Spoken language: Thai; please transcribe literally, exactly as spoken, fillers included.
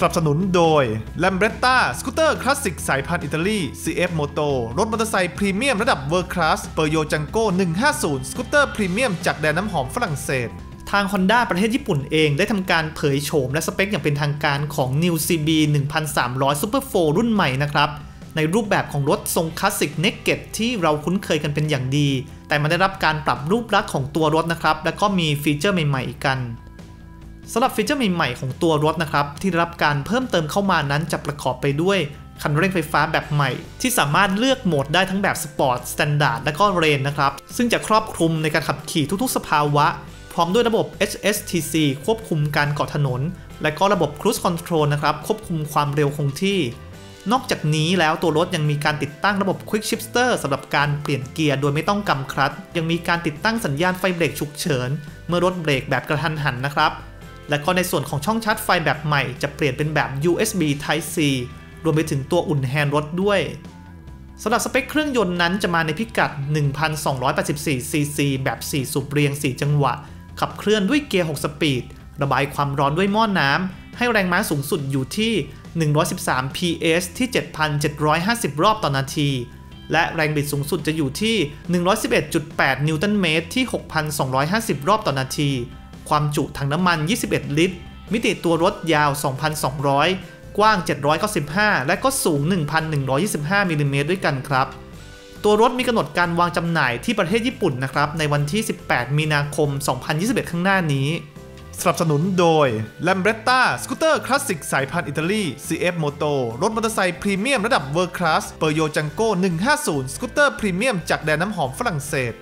สนับสนุนโดย Lambretta สกูตเตอร์คลาสสิกสายพันธุ์อิตาลี ซี เอฟ Moto รถมอเตอร์ไซค์พรีเมียมระดับ World Class Peugeot Django หนึ่งห้าศูนย์สกูตเตอร์พรีเมียมจากแดนน้ำหอมฝรั่งเศสทาง Honda ประเทศญี่ปุ่นเองได้ทำการเผยโฉมและสเปคอย่างเป็นทางการของ New ซี บี หนึ่งพันสามร้อย Super โฟร์ รุ่นใหม่นะครับในรูปแบบของรถทรงคลาสสิก Naked ที่เราคุ้นเคยกันเป็นอย่างดีแต่มันได้รับการปรับรูปลักษณ์ของตัวรถนะครับและก็มีฟีเจอร์ใหม่ๆอีกกันสำหรับฟีเจอร์ใหม่ๆของตัวรถนะครับที่ได้รับการเพิ่มเติมเข้ามานั้นจะประกอบไปด้วยคันเร่งไฟฟ้าแบบใหม่ที่สามารถเลือกโหมดได้ทั้งแบบสปอร์ตสแตนดาร์ดและก็เรนนะครับซึ่งจะครอบคลุมในการขับขี่ทุกๆสภาวะพร้อมด้วยระบบ เอช เอส ที ซี ควบคุมการเกาะถนนและก็ระบบ Cruise Control นะครับควบคุมความเร็วคงที่นอกจากนี้แล้วตัวรถยังมีการติดตั้งระบบ Quick Shifter สำหรับการเปลี่ยนเกียร์โดยไม่ต้องกำคลัตช์ยังมีการติดตั้งสัญญาณไฟเบรกฉุกเฉินเมื่อรถเบรกแบบกระทันหันนะครับและก็ในส่วนของช่องชาร์จไฟแบบใหม่จะเปลี่ยนเป็นแบบ ยู เอส บี Type C รวมไปถึงตัวอุ่นแฮนด์รถด้วยสำหรับสเปคเครื่องยนต์นั้นจะมาในพิกัด หนึ่งพันสองร้อยแปดสิบสี่ ซี ซี แบบสี่สูบเรียงสี่จังหวะขับเคลื่อนด้วยเกียร์หกสปีดระบายความร้อนด้วยหม้อน้ำให้แรงม้าสูงสุดอยู่ที่หนึ่งร้อยสิบสาม พี เอส ที่ เจ็ดพันเจ็ดร้อยห้าสิบ รอบต่อนาทีและแรงบิดสูงสุดจะอยู่ที่ หนึ่งร้อยสิบเอ็ดจุดแปด นิวตันเมตรที่ หกพันสองร้อยห้าสิบ รอบต่อนาทีความจุถังน้ำมันยี่สิบเอ็ดลิตรมิติตัวรถยาว สองพันสองร้อย กว้างเจ็ดร้อยเก้าสิบห้าและก็สูง หนึ่งพันหนึ่งร้อยยี่สิบห้า มิลลิเมตรด้วยกันครับตัวรถมีกำหนดการวางจำหน่ายที่ประเทศญี่ปุ่นนะครับในวันที่สิบแปดมีนาคมสองพันยี่สิบเอ็ดข้างหน้านี้สนับสนุนโดย Lambretta สกูตเตอร์คลาสสิกสายพันธุ์อิตาลี ซี เอฟ Moto รถมอเตอร์ไซค์พรีเมียมระดับ World Class Peugeot Django หนึ่งห้าศูนย์สกูตเตอร์พรีเมียมจากแดนน้ำหอมฝรั่งเศส